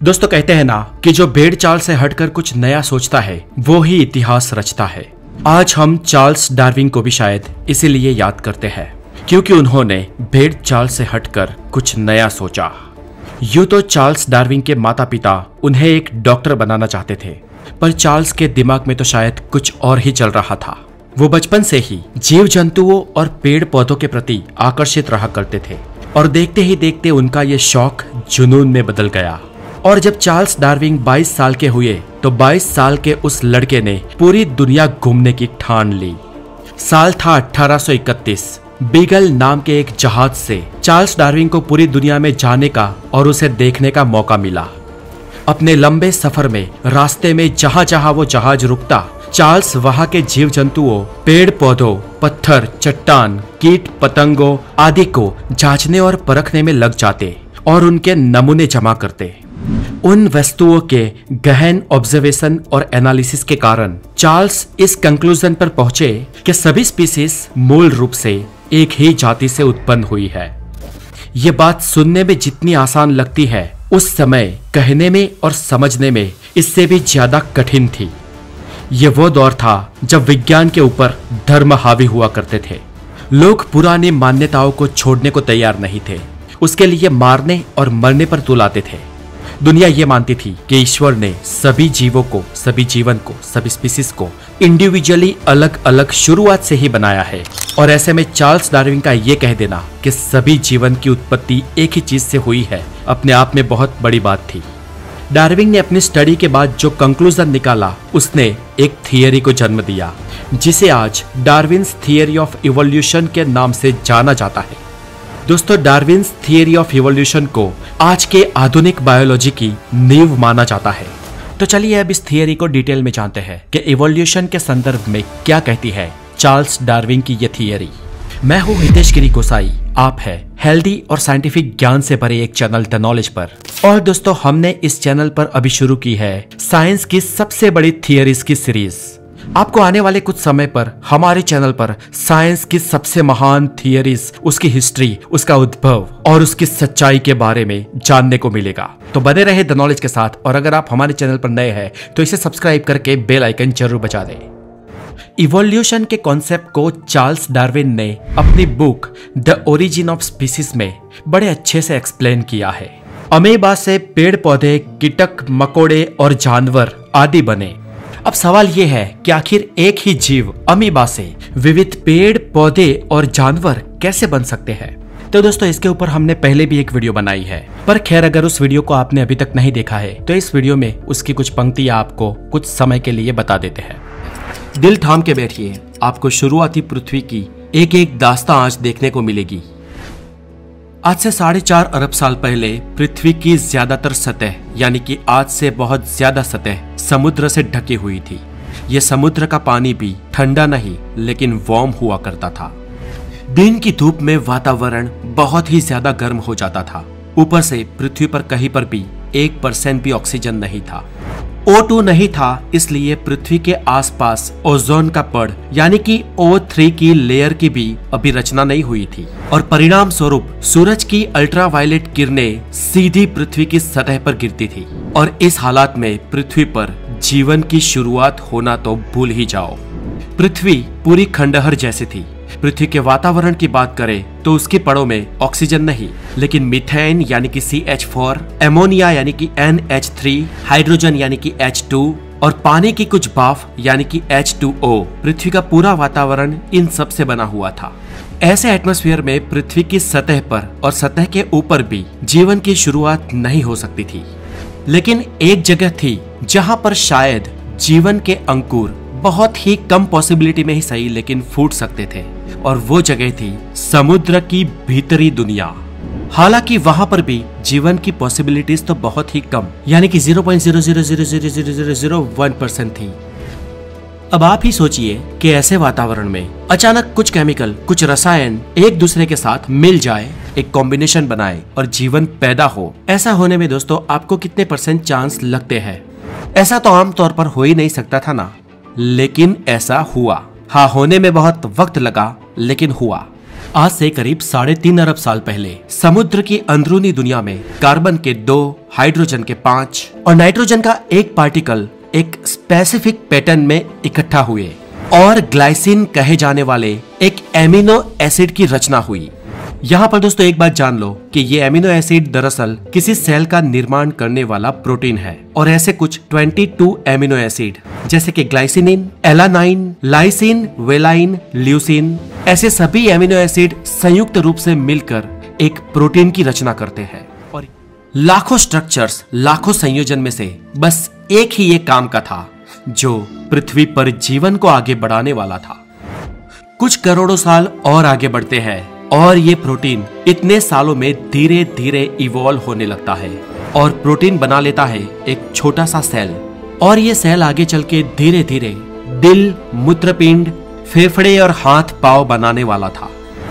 दोस्तों कहते हैं ना कि जो भेड़ चाल से हटकर कुछ नया सोचता है वो ही इतिहास रचता है। आज हम चार्ल्स डार्विन को भी शायद इसीलिए याद करते हैं क्योंकि उन्होंने भेड़ चाल से हटकर कुछ नया सोचा। यूं तो चार्ल्स डार्विन के माता पिता उन्हें एक डॉक्टर बनाना चाहते थे, पर चार्ल्स के दिमाग में तो शायद कुछ और ही चल रहा था। वो बचपन से ही जीव जंतुओं और पेड़ पौधों के प्रति आकर्षित रहा करते थे और देखते ही देखते उनका ये शौक जुनून में बदल गया। और जब चार्ल्स डार्विन 22 साल के हुए तो 22 साल के उस लड़के ने पूरी दुनिया घूमने की ठान ली। साल था 1831। बीगल नाम के एक जहाज से चार्ल्स डार्विन को पूरी दुनिया में जाने का और उसे देखने का मौका मिला। अपने लंबे सफर में रास्ते में जहां जहां वो जहाज रुकता, चार्ल्स वहां के जीव जंतुओं, पेड़ पौधों, पत्थर, चट्टान, कीट पतंगों आदि को जांचने और परखने में लग जाते और उनके नमूने जमा करते। उन वस्तुओं के गहन ऑब्जर्वेशन और एनालिसिस के कारण चार्ल्स इस कंक्लूजन पर पहुंचे कि सभी स्पीसीज मूल रूप से एक ही जाति से उत्पन्न हुई है। ये बात सुनने में जितनी आसान लगती है, उस समय कहने में और समझने में इससे भी ज्यादा कठिन थी। ये वो दौर था जब विज्ञान के ऊपर धर्म हावी हुआ करते थे। लोग पुरानी मान्यताओं को छोड़ने को तैयार नहीं थे, उसके लिए मारने और मरने पर तुलाते थे। दुनिया ये मानती थी कि ईश्वर ने सभी जीवों को, सभी जीवन को, सभी स्पीसीज को इंडिविजुअली अलग अलग शुरुआत से ही बनाया है। और ऐसे में चार्ल्स डार्विन का ये कह देना कि सभी जीवन की उत्पत्ति एक ही चीज से हुई है, अपने आप में बहुत बड़ी बात थी। डार्विन ने अपनी स्टडी के बाद जो कंक्लूजन निकाला, उसने एक थियरी को जन्म दिया जिसे आज डार्विन्स थियरी ऑफ इवोल्यूशन के नाम से जाना जाता है। दोस्तों, डार्विन्स थियरी ऑफ इवोल्यूशन को आज के आधुनिक बायोलॉजी की नींव माना जाता है। तो चलिए अब इस थियरी को डिटेल में जानते हैं कि इवोल्यूशन के संदर्भ में क्या कहती है चार्ल्स डार्विन की ये थियरी। मैं हूँ हितेश गिरी गोसाई, आप है हेल्दी और साइंटिफिक ज्ञान से भरे एक चैनल द नॉलेज पर। और दोस्तों, हमने इस चैनल पर अभी शुरू की है साइंस की सबसे बड़ी थियरीज की सीरीज। आपको आने वाले कुछ समय पर हमारे चैनल पर साइंस की सबसे महान थियरीज, उसकी हिस्ट्री, उसका उद्भव और उसकी सच्चाई के बारे में जानने को मिलेगा। तो बने रहे द नॉलेज के साथ। और अगर आप हमारे चैनल पर नए हैं तो इसे सब्सक्राइब करके बेल आइकन जरूर बजा दें। इवोल्यूशन के कॉन्सेप्ट को चार्ल्स डार्विन ने अपनी book the origin of species में बड़े अच्छे से एक्सप्लेन किया है। अमीबा से पेड़ पौधे, कीटक, मकोड़े और जानवर आदि बने। अब सवाल यह है कि आखिर एक ही जीव अमीबा से विविध पेड़ पौधे और जानवर कैसे बन सकते हैं। तो दोस्तों, इसके ऊपर हमने पहले भी एक वीडियो बनाई है, पर खैर अगर उस वीडियो को आपने अभी तक नहीं देखा है तो इस वीडियो में उसकी कुछ पंक्तियां आपको कुछ समय के लिए बता देते हैं। दिल थाम के बैठिए, आपको शुरुआती पृथ्वी की एक एक दास्तां आज देखने को मिलेगी। आज से 4.5 अरब साल पहले पृथ्वी की ज्यादातर सतह, यानी कि आज से बहुत ज्यादा सतह समुद्र से ढकी हुई थी। यह समुद्र का पानी भी ठंडा नहीं लेकिन वार्म हुआ करता था। दिन की धूप में वातावरण बहुत ही ज्यादा गर्म हो जाता था। ऊपर से पृथ्वी पर कहीं पर भी 1% भी ऑक्सीजन नहीं था। O2 नहीं था, इसलिए पृथ्वी के आसपास ओजोन का पड़ यानी कि O3 की लेयर की भी अभी रचना नहीं हुई थी और परिणाम स्वरूप सूरज की अल्ट्रावायलेट किरणें सीधी पृथ्वी की सतह पर गिरती थी। और इस हालात में पृथ्वी पर जीवन की शुरुआत होना तो भूल ही जाओ। पृथ्वी पूरी खंडहर जैसी थी। पृथ्वी के वातावरण की बात करें तो उसकी पड़ों में ऑक्सीजन नहीं लेकिन मीथेन यानी कि CH4, एमोनिया यानी कि NH3, हाइड्रोजन यानी कि H2 और पानी की कुछ भाप यानी कि H2O। पृथ्वी का पूरा वातावरण इन सब से बना हुआ था। ऐसे एटमॉस्फेयर में पृथ्वी की सतह पर और सतह के ऊपर भी जीवन की शुरुआत नहीं हो सकती थी। लेकिन एक जगह थी जहां पर शायद जीवन के अंकुर बहुत ही कम पॉसिबिलिटी में ही सही लेकिन फूट सकते थे, और वो जगह थी समुद्र की भीतरी दुनिया। हालांकि वहां पर भी जीवन की पॉसिबिलिटीज तो बहुत ही कम यानी कि 0.0000001% थी। अब आप ही सोचिए कि ऐसे वातावरण में अचानक कुछ केमिकल, कुछ रसायन एक दूसरे के साथ मिल जाए, एक कॉम्बिनेशन बनाए और जीवन पैदा हो। ऐसा होने में दोस्तों आपको कितने % चांस लगते हैं? ऐसा तो आमतौर पर हो ही नहीं सकता था ना, लेकिन ऐसा हुआ। हाँ, होने में बहुत वक्त लगा लेकिन हुआ। आज से करीब 3.5 अरब साल पहले समुद्र की अंदरूनी दुनिया में कार्बन के 2 हाइड्रोजन के 5 और नाइट्रोजन का एक पार्टिकल एक स्पेसिफिक पैटर्न में इकट्ठा हुए और ग्लाइसिन कहे जाने वाले एक एमिनो एसिड की रचना हुई। यहाँ पर दोस्तों एक बात जान लो कि ये एमिनो एसिड दरअसल किसी सेल का निर्माण करने वाला प्रोटीन है और ऐसे कुछ 22 एमिनो एसिड जैसे कि glycinin, alanine, lysine, valine, leucine, ऐसे सभी एमिनो एसिड संयुक्त रूप से मिलकर एक प्रोटीन की रचना करते हैं। और लाखों स्ट्रक्चर्स, लाखों संयोजन में से बस एक ही ये काम का था जो पृथ्वी पर जीवन को आगे बढ़ाने वाला था। कुछ करोड़ों साल और आगे बढ़ते हैं और ये प्रोटीन इतने सालों में धीरे धीरे इवॉल्व होने लगता है और प्रोटीन बना लेता है एक छोटा सा सेल। और ये सेल आगे चल के धीरे धीरे दिल, मूत्रपिंड, फेफड़े और हाथ पांव बनाने वाला था।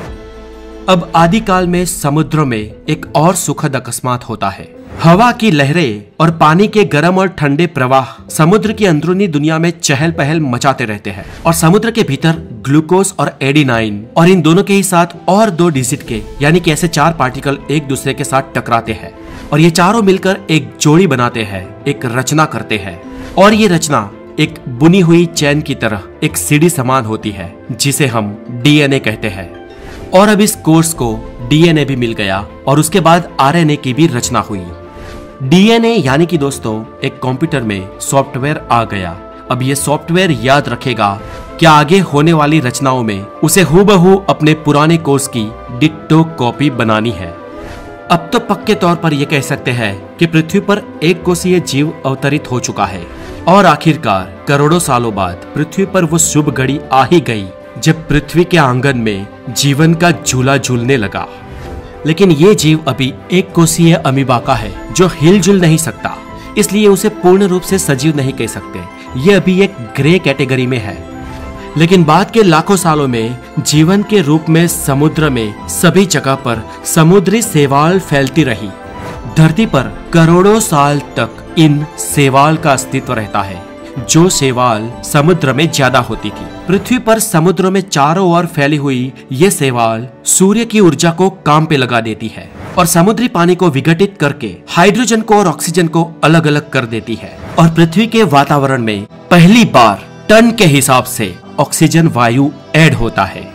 अब आदिकाल में समुद्रों में एक और सुखद अकस्मात होता है। हवा की लहरें और पानी के गर्म और ठंडे प्रवाह समुद्र की अंदरूनी दुनिया में चहल पहल मचाते रहते हैं और समुद्र के भीतर ग्लूकोज और एडिनाइन और इन दोनों के ही साथ और 2 डिजिट के यानी कि ऐसे 4 पार्टिकल एक दूसरे के साथ टकराते हैं और ये चारों मिलकर एक जोड़ी बनाते हैं, एक रचना करते हैं। और ये रचना एक बुनी हुई चैन की तरह एक सीढ़ी समान होती है जिसे हम डीएनए कहते हैं। और अब इस कोर्स को डीएनए भी मिल गया और उसके बाद आरएनए की भी रचना हुई। डीएनए यानी कि दोस्तों एक कंप्यूटर में सॉफ्टवेयर आ गया। अब ये सॉफ्टवेयर याद रखेगा कि आगे होने वाली रचनाओं में उसे हूबहू अपने पुराने कोर्स की डिट्टो कॉपी बनानी है। अब तो पक्के तौर पर यह कह सकते हैं कि पृथ्वी पर एक कोषीय जीव अवतरित हो चुका है और आखिरकार करोड़ों सालों बाद पृथ्वी पर वो शुभ घड़ी आ ही गई जब पृथ्वी के आंगन में जीवन का झूला झूलने लगा। लेकिन ये जीव अभी एक कोषीय अमीबा का है जो हिलजुल नहीं सकता, इसलिए उसे पूर्ण रूप से सजीव नहीं कह सकते। ये अभी एक ग्रे कैटेगरी में है। लेकिन बाद के लाखों सालों में जीवन के रूप में समुद्र में सभी जगह पर समुद्री शैवाल फैलती रही। धरती पर करोड़ों साल तक इन शैवाल का अस्तित्व रहता है जो शैवाल समुद्र में ज्यादा होती थी। पृथ्वी पर समुद्रों में चारों ओर फैली हुई ये शैवाल सूर्य की ऊर्जा को काम पे लगा देती है और समुद्री पानी को विघटित करके हाइड्रोजन को और ऑक्सीजन को अलग अलग कर देती है और पृथ्वी के वातावरण में पहली बार टन के हिसाब से ऑक्सीजन वायु ऐड होता है।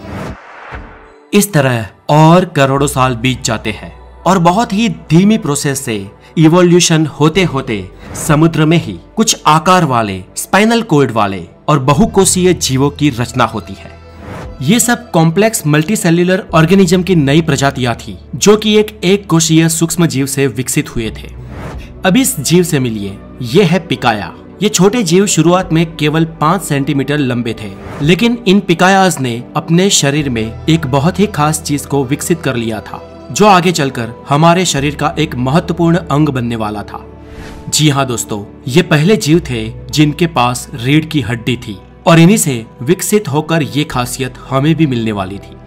इस तरह और करोड़ों साल बीत जाते हैं और बहुत ही धीमी प्रोसेस से इवोल्यूशन होते होते समुद्र में ही कुछ आकार वाले, स्पाइनल कॉर्ड वाले और बहुकोषीय जीवों की रचना होती है। ये सब कॉम्प्लेक्स मल्टीसेल्युलर ऑर्गेनिज्म की नई प्रजातियां थी जो कि एक कोषीय सूक्ष्म जीव से विकसित हुए थे। अब इस जीव से मिलिए, ये है पिकाया। ये छोटे जीव शुरुआत में केवल 5 सेंटीमीटर लंबे थे, लेकिन इन पिकायाज ने अपने शरीर में एक बहुत ही खास चीज को विकसित कर लिया था जो आगे चलकर हमारे शरीर का एक महत्वपूर्ण अंग बनने वाला था। जी हाँ दोस्तों, ये पहले जीव थे जिनके पास रीढ़ की हड्डी थी और इन्हीं से विकसित होकर ये खासियत हमें भी मिलने वाली थी।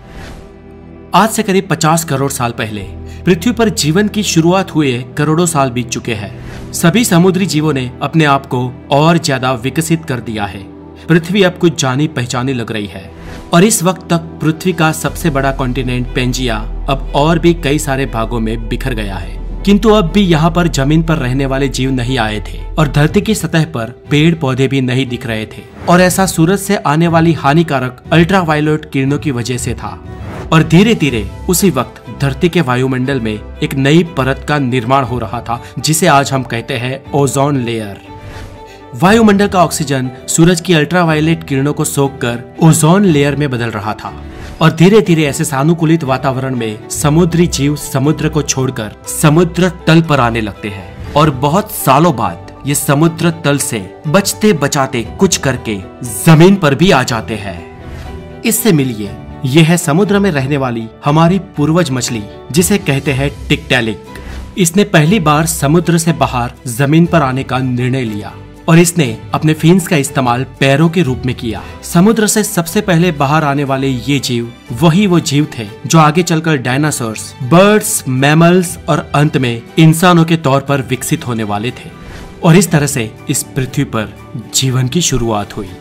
आज से करीब 50 करोड़ साल पहले पृथ्वी पर जीवन की शुरुआत हुए करोड़ों साल बीत चुके हैं। सभी समुद्री जीवों ने अपने आप को और ज्यादा विकसित कर दिया है। पृथ्वी अब कुछ जानी पहचानी लग रही है और इस वक्त तक पृथ्वी का सबसे बड़ा कॉन्टिनेंट पेंजिया अब और भी कई सारे भागों में बिखर गया है। किंतु अब भी यहाँ पर जमीन पर रहने वाले जीव नहीं आए थे और धरती की सतह पर पेड़ पौधे भी नहीं दिख रहे थे और ऐसा सूरज से आने वाली हानिकारक अल्ट्रावायलेट किरणों की वजह से था। और धीरे धीरे उसी वक्त धरती के वायुमंडल में एक नई परत का निर्माण हो रहा था जिसे आज हम कहते हैं ओजोन लेयर। वायुमंडल का ऑक्सीजन सूरज की अल्ट्रावायलेट किरणों को सोखकर ओजोन लेयर में बदल रहा था और धीरे धीरे ऐसे सानुकूलित वातावरण में समुद्री जीव समुद्र को छोड़कर समुद्र तल पर आने लगते हैं और बहुत सालों बाद ये समुद्र तल से बचते बचाते कुछ करके जमीन पर भी आ जाते हैं। इससे मिलिए, यह है समुद्र में रहने वाली हमारी पूर्वज मछली जिसे कहते हैं टिक्टैलिक। इसने पहली बार समुद्र से बाहर जमीन पर आने का निर्णय लिया और इसने अपने फिन्स का इस्तेमाल पैरों के रूप में किया। समुद्र से सबसे पहले बाहर आने वाले ये जीव वही वो जीव थे जो आगे चलकर डायनासोर्स, बर्ड्स, मैमल्स और अंत में इंसानों के तौर पर विकसित होने वाले थे और इस तरह से इस पृथ्वी पर जीवन की शुरुआत हुई।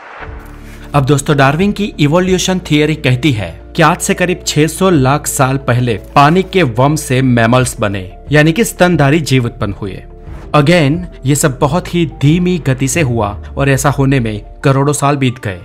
अब दोस्तों, डार्विन की इवोल्यूशन थियरी कहती है कि आज से करीब 600 लाख साल पहले पानी के वर्म से मैमल्स बने, यानी कि स्तनधारी जीव उत्पन्न हुए। अगेन ये सब बहुत ही धीमी गति से हुआ और ऐसा होने में करोड़ों साल बीत गए।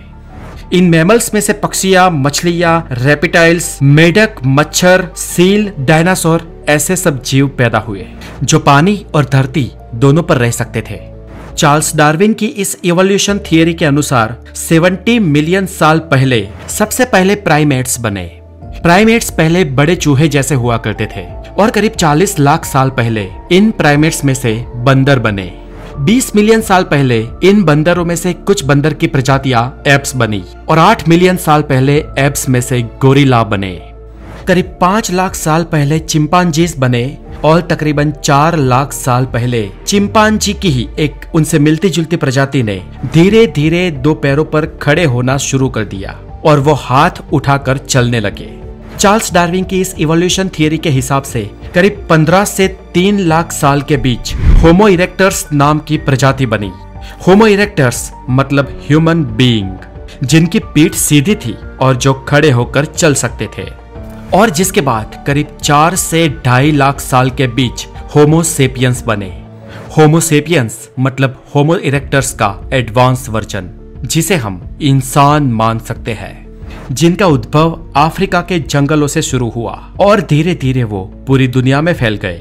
इन मैमल्स में से पक्षियां, मछलियां, रेप्टाइल्स, मेढक, मच्छर, सील, डायनासोर ऐसे सब जीव पैदा हुए जो पानी और धरती दोनों पर रह सकते थे। चार्ल्स डार्विन की इस इवोल्यूशन थियरी के अनुसार 70 मिलियन साल पहले सबसे पहले प्राइमेट्स बने। प्राइमेट्स पहले बड़े चूहे जैसे हुआ करते थे और करीब 40 लाख साल पहले इन प्राइमेट्स में से बंदर बने। 20 मिलियन साल पहले इन बंदरों में से कुछ बंदर की प्रजातियां एप्स बनी और 8 मिलियन साल पहले एप्स में से गोरिल्ला बने। करीब 5 लाख साल पहले चिंपांजीज बने और तकरीबन 4 लाख साल पहले चिंपांजी की ही एक उनसे मिलती जुलती प्रजाति ने धीरे धीरे 2 पैरों पर खड़े होना शुरू कर दिया और वो हाथ उठाकर चलने लगे। चार्ल्स डार्विन की इस इवोल्यूशन थियरी के हिसाब से करीब 15 से 3 लाख साल के बीच होमो इरेक्टर्स नाम की प्रजाति बनी। होमो इरेक्टर्स मतलब ह्यूमन बीइंग, जिनकी पीठ सीधी थी और जो खड़े होकर चल सकते थे। और जिसके बाद करीब 4 से 2.5 लाख साल के बीच होमो सेपियंस बने। होमो सेपियंस मतलब होमो इरेक्टर्स का एडवांस वर्जन, जिसे हम इंसान मान सकते हैं, जिनका उद्भव अफ्रीका के जंगलों से शुरू हुआ और धीरे धीरे वो पूरी दुनिया में फैल गए।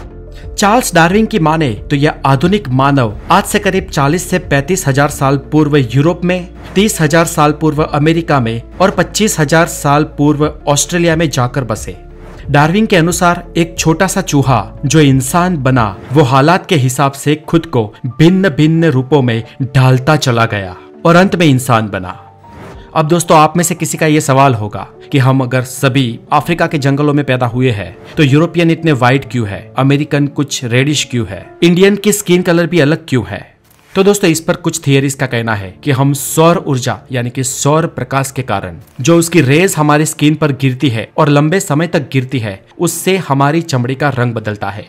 चार्ल्स डार्विन की माने तो यह आधुनिक मानव आज से करीब 40 से 35 हजार साल पूर्व यूरोप में, 30,000 साल पूर्व अमेरिका में और 25,000 साल पूर्व ऑस्ट्रेलिया में जाकर बसे। डार्विन के अनुसार एक छोटा सा चूहा जो इंसान बना वो हालात के हिसाब से खुद को भिन्न भिन्न रूपों में ढालता चला गया और अंत में इंसान बना। अब दोस्तों, आप में से किसी का ये सवाल होगा कि हम अगर सभी अफ्रीका के जंगलों में पैदा हुए हैं तो यूरोपियन इतने वाइट क्यों है, अमेरिकन कुछ रेडिश क्यों है, इंडियन की स्किन कलर भी अलग क्यों है? तो दोस्तों, इस पर कुछ थियरीज का कहना है कि हम सौर ऊर्जा यानी कि सौर प्रकाश के कारण जो उसकी रेज हमारी स्किन पर गिरती है और लंबे समय तक गिरती है, उससे हमारी चमड़ी का रंग बदलता है।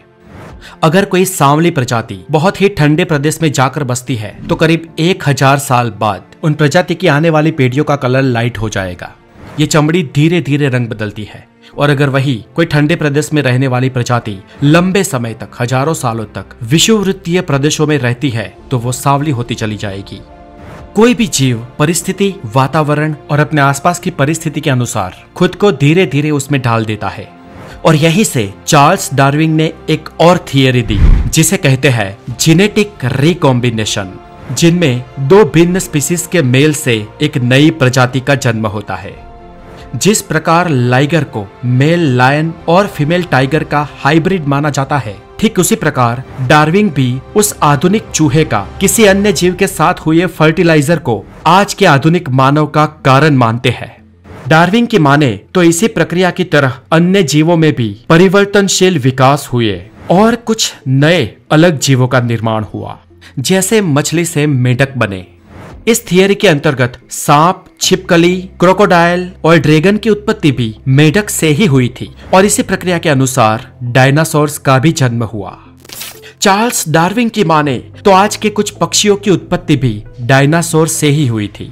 अगर कोई सांवली प्रजाति बहुत ही ठंडे प्रदेश में जाकर बसती है तो करीब 1000 साल बाद उन प्रजाति की आने वाली पीढ़ियों का कलर लाइट हो जाएगा। ये चमड़ी धीरे धीरे रंग बदलती है। और अगर वही कोई ठंडे प्रदेश में रहने वाली प्रजाति लंबे समय तक, हजारों सालों तक विषुववृत्तीय प्रदेशों में रहती है तो वो सांवली होती चली जाएगी। कोई भी जीव परिस्थिति, वातावरण और अपने आसपास की परिस्थिति के अनुसार खुद को धीरे धीरे उसमें ढाल देता है। और यहीं से चार्ल्स डार्विन ने एक और थियरी दी जिसे कहते हैं जेनेटिक रिकॉम्बिनेशन, जिनमें 2 भिन्न स्पीसीज के मेल से एक नई प्रजाति का जन्म होता है। जिस प्रकार लाइगर को मेल लायन और फीमेल टाइगर का हाइब्रिड माना जाता है, ठीक उसी प्रकार डार्विन भी उस आधुनिक चूहे का किसी अन्य जीव के साथ हुए फर्टिलाइजर को आज के आधुनिक मानव का कारण मानते हैं। डार्विन की माने तो इसी प्रक्रिया की तरह अन्य जीवों में भी परिवर्तनशील विकास हुए और कुछ नए अलग जीवों का निर्माण हुआ, जैसे मछली से मेढक बने। इस थियरी के अंतर्गत सांप, छिपकली, क्रोकोडाइल और ड्रैगन की उत्पत्ति भी मेढक से ही हुई थी और इसी प्रक्रिया के अनुसार डायनासोर्स का भी जन्म हुआ। चार्ल्स डार्विन की माने तो आज के कुछ पक्षियों की उत्पत्ति भी डायनासोर से ही हुई थी।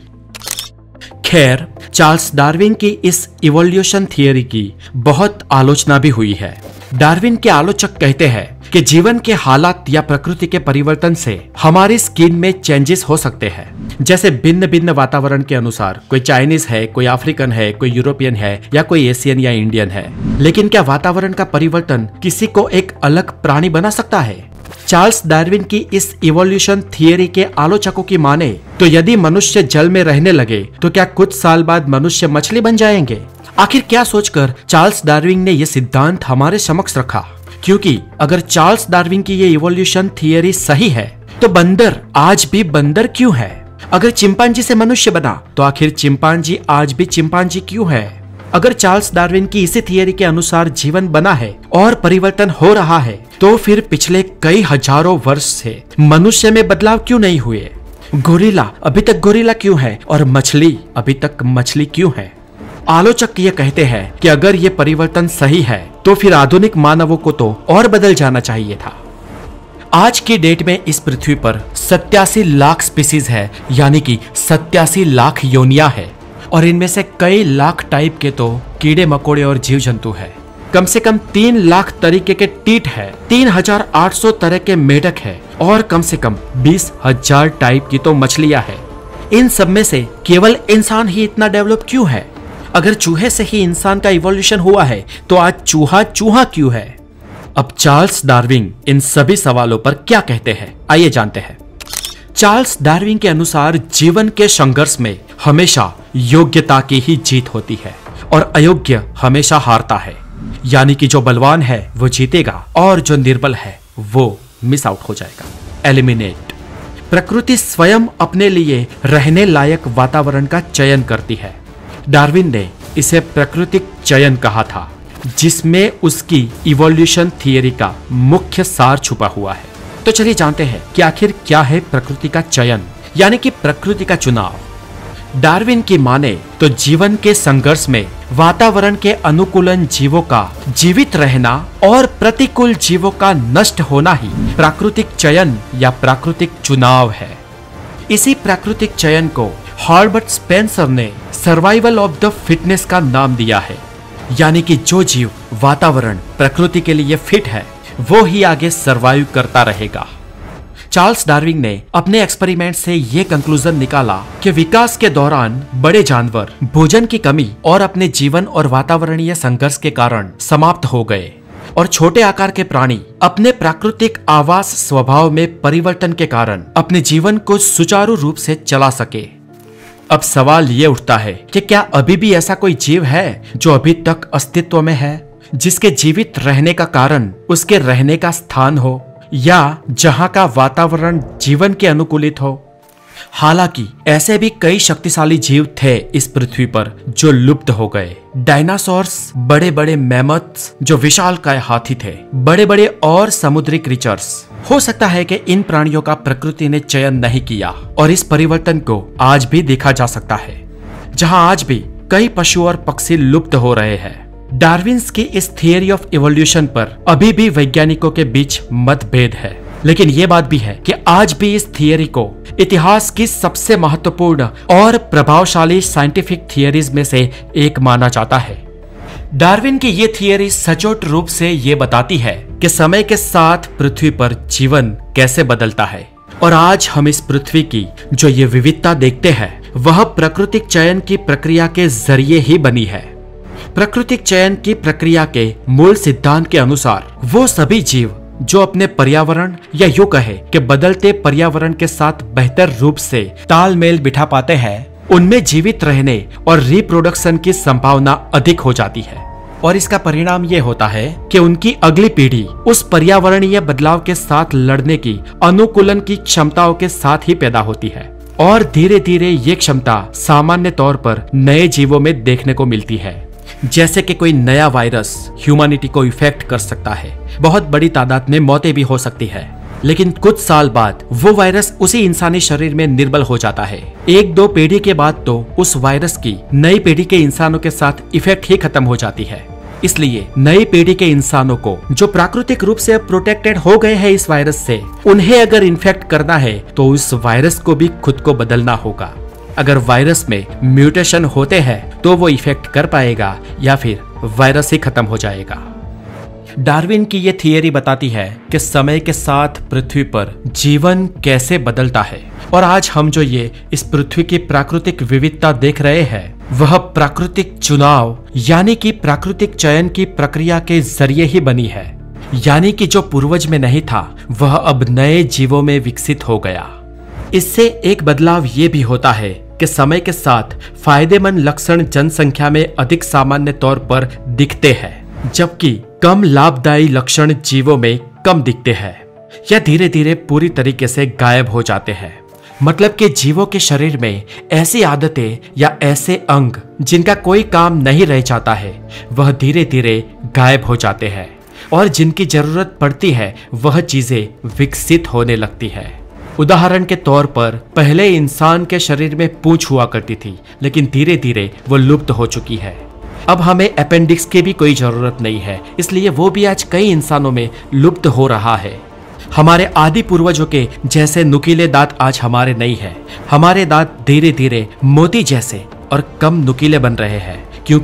खैर, चार्ल्स डार्विन की इस इवोल्यूशन थियरी की बहुत आलोचना भी हुई है। डार्विन के आलोचक कहते हैं कि जीवन के हालात या प्रकृति के परिवर्तन से हमारी स्किन में चेंजेस हो सकते हैं। जैसे भिन्न भिन्न वातावरण के अनुसार कोई चाइनीज है, कोई अफ्रीकन है, कोई यूरोपियन है या कोई एशियन या इंडियन है। लेकिन क्या वातावरण का परिवर्तन किसी को एक अलग प्राणी बना सकता है? चार्ल्स डार्विन की इस इवोल्यूशन थियरी के आलोचकों की माने तो यदि मनुष्य जल में रहने लगे तो क्या कुछ साल बाद मनुष्य मछली बन जाएंगे? आखिर क्या सोचकर चार्ल्स डार्विन ने यह सिद्धांत हमारे समक्ष रखा? क्योंकि अगर चार्ल्स डार्विन की ये इवोल्यूशन थियरी सही है तो बंदर आज भी बंदर क्यों है? अगर चिंपांजी से मनुष्य बना तो आखिर चिंपांजी आज भी चिंपांजी क्यों है? अगर चार्ल्स डार्विन की इसी थियरी के अनुसार जीवन बना है और परिवर्तन हो रहा है तो फिर पिछले कई हजारों वर्ष से मनुष्य में बदलाव क्यों नहीं हुए? गोरिल्ला अभी तक गोरिल्ला क्यों है और मछली अभी तक मछली क्यों है? आलोचक ये कहते हैं कि अगर ये परिवर्तन सही है तो फिर आधुनिक मानवों को तो और बदल जाना चाहिए था। आज की डेट में इस पृथ्वी पर 87 लाख स्पीसीज है, यानी कि 87 लाख योनिया है और इनमें से कई लाख टाइप के तो कीड़े मकोड़े और जीव जंतु है। कम से कम 3 लाख तरीके के टीट है, 3800 तरह के मेढक है और कम से कम 20,000 टाइप की तो मछलियां है। इन सब में से केवल इंसान ही इतना डेवलप क्यों है? अगर चूहे से ही इंसान का इवोल्यूशन हुआ है तो आज चूहा चूहा क्यों है? अब चार्ल्स डार्विन इन सभी सवालों पर क्या कहते हैं, आइए जानते हैं। चार्ल्स डार्विन के अनुसार जीवन के संघर्ष में हमेशा योग्यता की ही जीत होती है और अयोग्य हमेशा हारता है। यानी कि जो बलवान है वो जीतेगा और जो निर्बल है वो मिस आउट हो जाएगा, एलिमिनेट। प्रकृति स्वयं अपने लिए रहने लायक वातावरण का चयन करती है। डार्विन ने इसे प्राकृतिक चयन कहा था, जिसमें उसकी इवोल्यूशन थियरी का मुख्य सार छुपा हुआ है। तो चलिए जानते हैं कि आखिर क्या है प्रकृति का चयन, यानी कि प्रकृति का चुनाव। डार्विन की माने तो जीवन के संघर्ष में वातावरण के अनुकूलन जीवों का जीवित रहना और प्रतिकूल जीवों का नष्ट होना ही प्राकृतिक चयन या प्राकृतिक चुनाव है। इसी प्राकृतिक चयन को हॉर्बर्ट स्पेंसर ने सर्वाइवल ऑफ द फिटनेस का नाम दिया है। यानी कि जो जीव वातावरण प्रकृति के लिए फिट है वो ही आगे सर्वाइव करता रहेगा। चार्ल्स डार्विन ने अपने एक्सपेरिमेंट से ये कंक्लूजन निकाला कि विकास के दौरान बड़े जानवर भोजन की कमी और अपने जीवन और वातावरणीय संघर्ष के कारण समाप्त हो गए और छोटे आकार के प्राणी अपने प्राकृतिक आवास स्वभाव में परिवर्तन के कारण अपने जीवन को सुचारू रूप से चला सके। अब सवाल ये उठता है कि क्या अभी भी ऐसा कोई जीव है जो अभी तक अस्तित्व में है, जिसके जीवित रहने का कारण उसके रहने का स्थान हो या जहां का वातावरण जीवन के अनुकूलित हो? हालांकि ऐसे भी कई शक्तिशाली जीव थे इस पृथ्वी पर जो लुप्त हो गए। डायनासोर्स, बड़े बड़े मैमथ्स जो विशालकाय हाथी थे, बड़े बड़े और समुद्री क्रीचर्स। हो सकता है कि इन प्राणियों का प्रकृति ने चयन नहीं किया और इस परिवर्तन को आज भी देखा जा सकता है, जहां आज भी कई पशु और पक्षी लुप्त हो रहे हैं। डार्विन्स की इस थियरी ऑफ इवोल्यूशन पर अभी भी वैज्ञानिकों के बीच मतभेद है, लेकिन ये बात भी है कि आज भी इस थियरी को इतिहास की सबसे महत्वपूर्ण और प्रभावशाली साइंटिफिक थियरीज में से एक माना जाता है। डार्विन की ये थियरी सचोट रूप से ये बताती है कि समय के साथ पृथ्वी पर जीवन कैसे बदलता है और आज हम इस पृथ्वी की जो ये विविधता देखते हैं वह प्राकृतिक चयन की प्रक्रिया के जरिए ही बनी है। प्राकृतिक चयन की प्रक्रिया के मूल सिद्धांत के अनुसार वो सभी जीव जो अपने पर्यावरण या यूं कहे कि बदलते पर्यावरण के साथ बेहतर रूप से तालमेल बिठा पाते हैं, उनमें जीवित रहने और रिप्रोडक्शन की संभावना अधिक हो जाती है। और इसका परिणाम ये होता है कि उनकी अगली पीढ़ी उस पर्यावरणीय बदलाव के साथ लड़ने की अनुकूलन की क्षमताओं के साथ ही पैदा होती है और धीरे धीरे ये क्षमता सामान्य तौर पर नए जीवों में देखने को मिलती है। जैसे कि कोई नया वायरस ह्यूमैनिटी को इफेक्ट कर सकता है, बहुत बड़ी तादाद में मौतें भी हो सकती है, लेकिन कुछ साल बाद वो वायरस उसी इंसानी शरीर में निर्बल हो जाता है। 1-2 पीढ़ी के बाद तो उस वायरस की नई पीढ़ी के इंसानों के साथ इफेक्ट ही खत्म हो जाती है। इसलिए नई पीढ़ी के इंसानों को जो प्राकृतिक रूप से प्रोटेक्टेड हो गए हैं इस वायरस से, उन्हें अगर इन्फेक्ट करना है तो उस वायरस को भी खुद को बदलना होगा। अगर वायरस में म्यूटेशन होते हैं तो वो इफेक्ट कर पाएगा या फिर वायरस ही खत्म हो जाएगा। डार्विन की ये थियरी बताती है कि समय के साथ पृथ्वी पर जीवन कैसे बदलता है और आज हम जो ये इस पृथ्वी की प्राकृतिक विविधता देख रहे हैं वह प्राकृतिक चुनाव यानी कि प्राकृतिक चयन की प्रक्रिया के जरिए ही बनी है। यानी कि जो पूर्वज में नहीं था वह अब नए जीवों में विकसित हो गया। इससे एक बदलाव ये भी होता है कि समय के साथ फायदेमंद लक्षण जनसंख्या में अधिक सामान्य तौर पर दिखते हैं, जबकि कम लाभदायी लक्षण जीवों में कम दिखते हैं या धीरे धीरे पूरी तरीके से गायब हो जाते हैं। मतलब कि जीवों के शरीर में ऐसी आदतें या ऐसे अंग जिनका कोई काम नहीं रह जाता है वह धीरे धीरे गायब हो जाते हैं और जिनकी जरूरत पड़ती है वह चीजें विकसित होने लगती है। उदाहरण के तौर पर पहले इंसान के शरीर में पूंछ हुआ करती थी, लेकिन धीरे धीरे वो लुप्त हो चुकी है। अब हमें अपेंडिक्स की भी कोई जरूरत नहीं है, इसलिए वो भी आज कई इंसानों में लुप्त हो रहा है। हमारे आदि पूर्वजों के जैसे नुकीले दांत आज हमारे नहीं है। हमारे दांत धीरे धीरे मोती जैसे और कम नुकीले बन रहे हैं, क्योंकि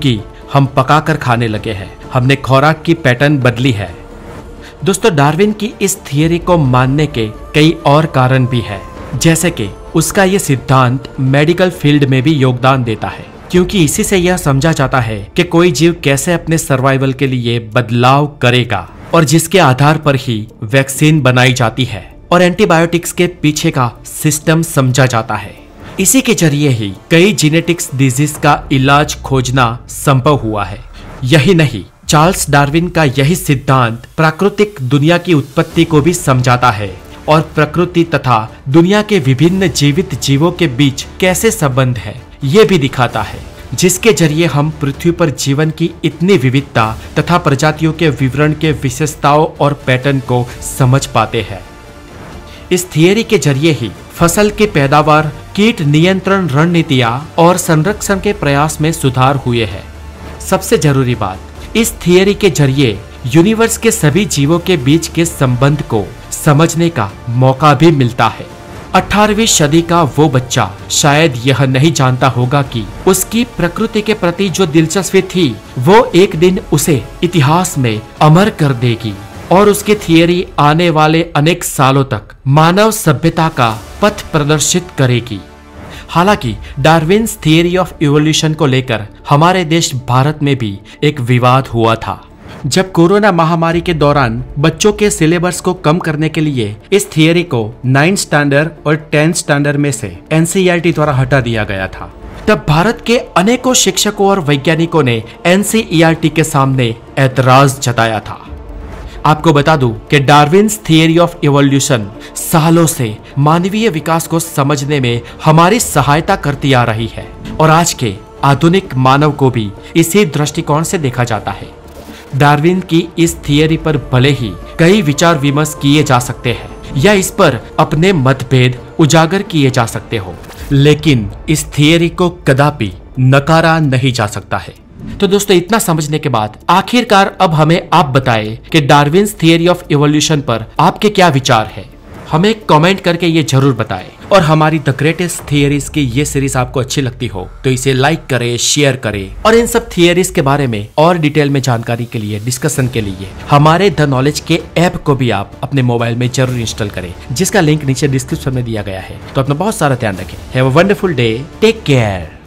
हम पकाकर खाने लगे हैं, हमने खुराक की पैटर्न बदली है। दोस्तों, डार्विन की इस थियरी को मानने के कई और कारण भी है, जैसे कि उसका ये सिद्धांत मेडिकल फील्ड में भी योगदान देता है, क्योंकि इसी से यह समझा जाता है कि कोई जीव कैसे अपने सर्वाइवल के लिए बदलाव करेगा और जिसके आधार पर ही वैक्सीन बनाई जाती है और एंटीबायोटिक्स के पीछे का सिस्टम समझा जाता है। इसी के जरिए ही कई जेनेटिक्स डिजीज का इलाज खोजना संभव हुआ है। यही नहीं, चार्ल्स डार्विन का यही सिद्धांत प्राकृतिक दुनिया की उत्पत्ति को भी समझाता है और प्रकृति तथा दुनिया के विभिन्न जीवित जीवों के बीच कैसे संबंध है ये भी दिखाता है, जिसके जरिए हम पृथ्वी पर जीवन की इतनी विविधता तथा प्रजातियों के विवरण के विशेषताओं और पैटर्न को समझ पाते हैं। इस थियरी के जरिए ही फसल की पैदावार, कीट नियंत्रण रणनीतियां और संरक्षण के प्रयास में सुधार हुए हैं। सबसे जरूरी बात, इस थियरी के जरिए यूनिवर्स के सभी जीवों के बीच के संबंध को समझने का मौका भी मिलता है। 18वीं सदी का वो बच्चा शायद यह नहीं जानता होगा कि उसकी प्रकृति के प्रति जो दिलचस्पी थी वो एक दिन उसे इतिहास में अमर कर देगी और उसकी थियरी आने वाले अनेक सालों तक मानव सभ्यता का पथ प्रदर्शित करेगी। हालांकि डार्विन्स थियरी ऑफ इवोल्यूशन को लेकर हमारे देश भारत में भी एक विवाद हुआ था, जब कोरोना महामारी के दौरान बच्चों के सिलेबस को कम करने के लिए इस थियरी को 9th स्टैंडर्ड और 10th स्टैंडर्ड में से NCERT द्वारा हटा दिया गया था। तब भारत के अनेकों शिक्षकों और वैज्ञानिकों ने NCERT के सामने ऐतराज जताया था। आपको बता दूं कि डार्विन्स थियरी ऑफ इवोल्यूशन सालों से मानवीय विकास को समझने में हमारी सहायता करती आ रही है और आज के आधुनिक मानव को भी इसी दृष्टिकोण से देखा जाता है। डार्विन की इस थियरी पर भले ही कई विचार विमर्श किए जा सकते हैं या इस पर अपने मतभेद उजागर किए जा सकते हो, लेकिन इस थियरी को कदापि नकारा नहीं जा सकता है। तो दोस्तों, इतना समझने के बाद आखिरकार अब हमें आप बताएं कि डार्विन्स थियरी ऑफ इवोल्यूशन पर आपके क्या विचार है। हमें कमेंट करके ये जरूर बताएं और हमारी द ग्रेटेस्ट थियरीज की ये सीरीज आपको अच्छी लगती हो तो इसे लाइक करें, शेयर करें और इन सब थियरीज के बारे में और डिटेल में जानकारी के लिए, डिस्कशन के लिए हमारे द नॉलेज के ऐप को भी आप अपने मोबाइल में जरूर इंस्टॉल करें, जिसका लिंक नीचे डिस्क्रिप्शन में दिया गया है। तो अपना बहुत सारा ध्यान रखें। Have a wonderful day, take care.